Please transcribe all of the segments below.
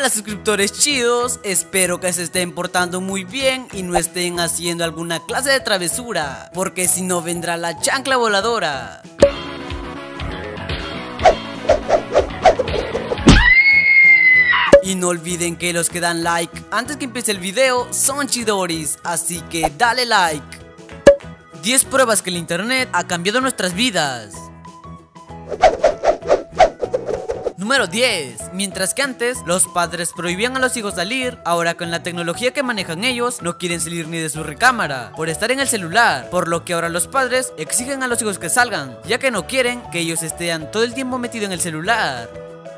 Hola suscriptores chidos, espero que se estén portando muy bien y no estén haciendo alguna clase de travesura, porque si no vendrá la chancla voladora. Y no olviden que los que dan like antes que empiece el video son chidoris, así que dale like. 10 pruebas que el internet ha cambiado nuestras vidas. Número 10. Mientras que antes los padres prohibían a los hijos salir, ahora con la tecnología que manejan ellos no quieren salir ni de su recámara por estar en el celular, por lo que ahora los padres exigen a los hijos que salgan, ya que no quieren que ellos estén todo el tiempo metidos en el celular.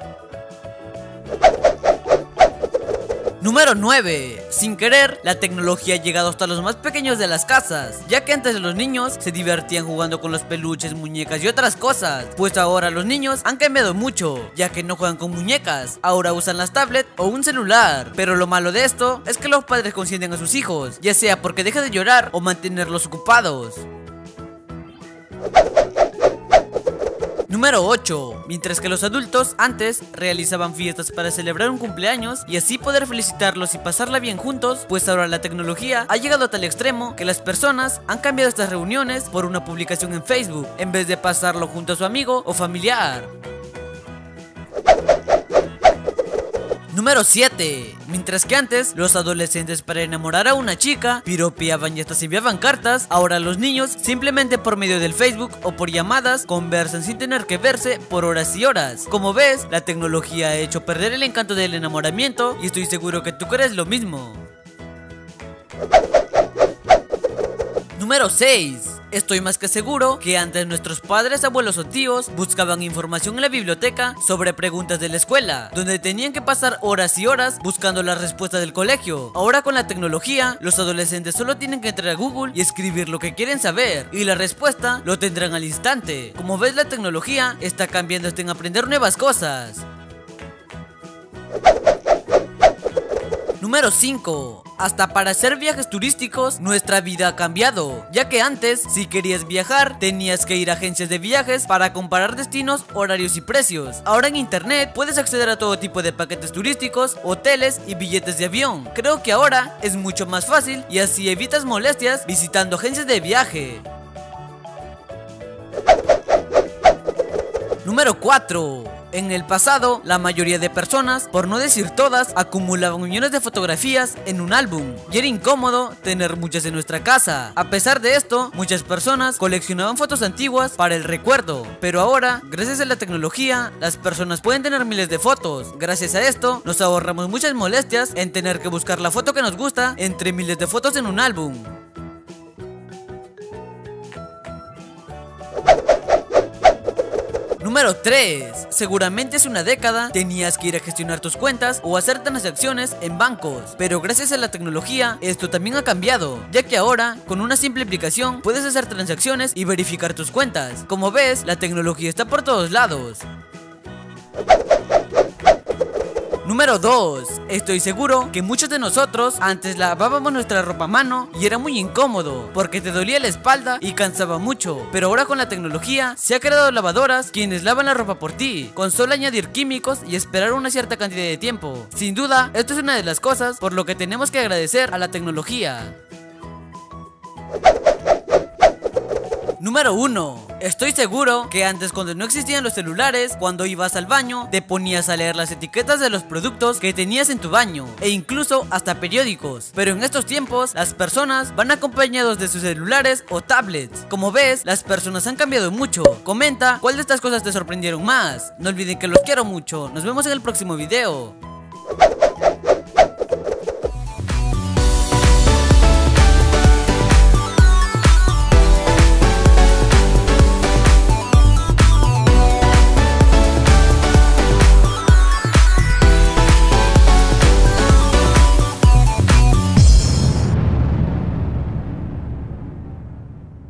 Número 9. Sin querer, la tecnología ha llegado hasta los más pequeños de las casas, ya que antes los niños se divertían jugando con los peluches, muñecas y otras cosas, pues ahora los niños han cambiado mucho, ya que no juegan con muñecas, ahora usan las tablets o un celular. Pero lo malo de esto es que los padres consienten a sus hijos, ya sea porque deja de llorar o mantenerlos ocupados. Número 8. Mientras que los adultos antes realizaban fiestas para celebrar un cumpleaños y así poder felicitarlos y pasarla bien juntos, pues ahora la tecnología ha llegado a tal extremo que las personas han cambiado estas reuniones por una publicación en Facebook, en vez de pasarlo junto a su amigo o familiar. Número 7. Mientras que antes los adolescentes para enamorar a una chica piropeaban y hasta se enviaban cartas, ahora los niños simplemente por medio del Facebook o por llamadas conversan sin tener que verse por horas y horas. Como ves, la tecnología ha hecho perder el encanto del enamoramiento y estoy seguro que tú crees lo mismo. Número 6. Estoy más que seguro que antes nuestros padres, abuelos o tíos buscaban información en la biblioteca sobre preguntas de la escuela, donde tenían que pasar horas y horas buscando las respuestas del colegio. Ahora con la tecnología, los adolescentes solo tienen que entrar a Google y escribir lo que quieren saber, y la respuesta lo tendrán al instante. Como ves, la tecnología está cambiando hasta en aprender nuevas cosas. Número 5. Hasta para hacer viajes turísticos, nuestra vida ha cambiado, ya que antes, si querías viajar, tenías que ir a agencias de viajes para comparar destinos, horarios y precios. Ahora en internet puedes acceder a todo tipo de paquetes turísticos, hoteles y billetes de avión. Creo que ahora es mucho más fácil y así evitas molestias visitando agencias de viaje. Número 4. En el pasado, la mayoría de personas, por no decir todas, acumulaban millones de fotografías en un álbum y era incómodo tener muchas en nuestra casa. A pesar de esto, muchas personas coleccionaban fotos antiguas para el recuerdo, pero ahora, gracias a la tecnología, las personas pueden tener miles de fotos. Gracias a esto, nos ahorramos muchas molestias en tener que buscar la foto que nos gusta entre miles de fotos en un álbum. Número 3. Seguramente hace una década tenías que ir a gestionar tus cuentas o hacer transacciones en bancos, pero gracias a la tecnología esto también ha cambiado, ya que ahora con una simple aplicación puedes hacer transacciones y verificar tus cuentas. Como ves, la tecnología está por todos lados. Número 2. Estoy seguro que muchos de nosotros antes lavábamos nuestra ropa a mano y era muy incómodo porque te dolía la espalda y cansaba mucho, pero ahora con la tecnología se ha creado lavadoras quienes lavan la ropa por ti, con solo añadir químicos y esperar una cierta cantidad de tiempo. Sin duda, esto es una de las cosas por lo que tenemos que agradecer a la tecnología. Número 1. Estoy seguro que antes, cuando no existían los celulares, cuando ibas al baño te ponías a leer las etiquetas de los productos que tenías en tu baño e incluso hasta periódicos, pero en estos tiempos las personas van acompañados de sus celulares o tablets. Como ves, las personas han cambiado mucho. Comenta cuál de estas cosas te sorprendieron más. No olviden que los quiero mucho. Nos vemos en el próximo video.